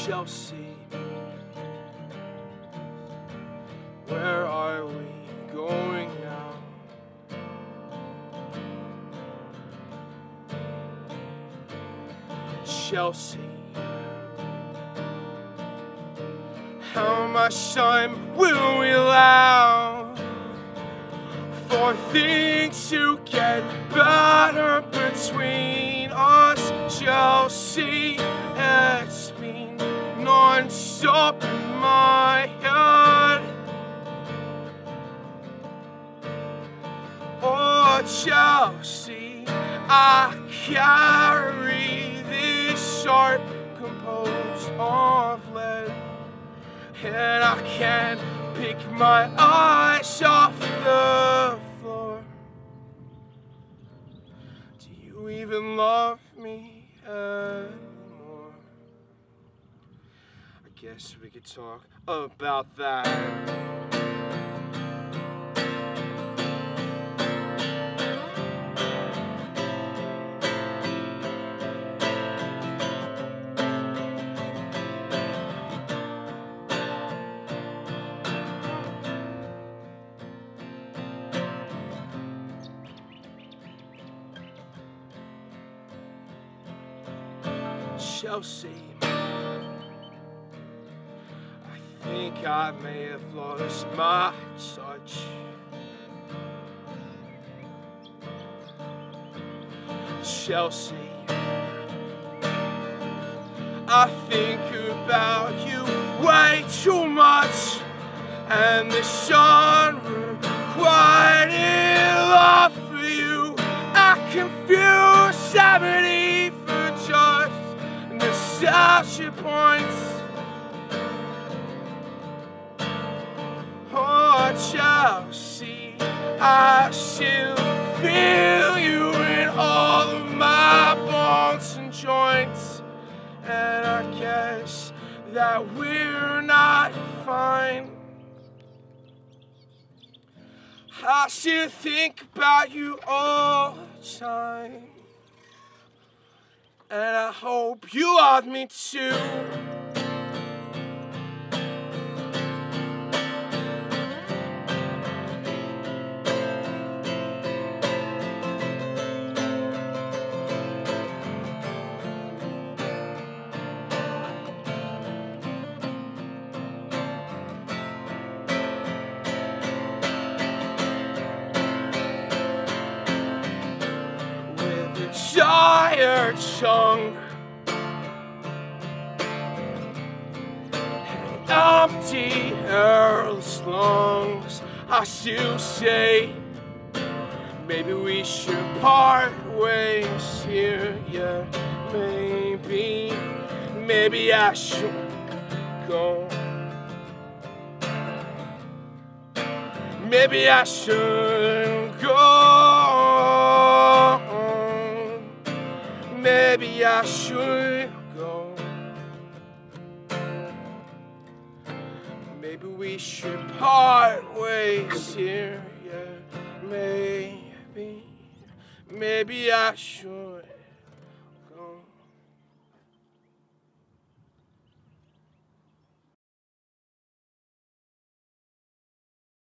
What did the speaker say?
shall see. Where are we going now? Chelsea. How much time will we allow for things to get better between us? Chelsea, it's been non-stop in my head. Oh, Chelsea, I carry this sharp composed of lead, and I can't pick my eyes off the floor. Do you even love me anymore? I guess we could talk about that. Chelsea, I think I may have lost my touch. Chelsea, I think about you way too much, and the genre quite in love for you. I confuse 70 for just nostalgia points. Oh, Chelsea, I still feel you in all of my bones and joints, and I guess that we're not fine. I still think about you all the time, and I hope you love me too. With a tired tongue, empty airless lungs, I still say maybe we should part ways here. Yeah, maybe I should go. Maybe I should go. Maybe I should go. Maybe we should part ways here. Yeah, maybe I should.